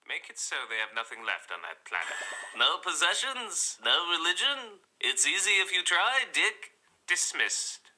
Make it so they have nothing left on that planet. No possessions, no religion. It's easy if you try, Dick. Dismissed.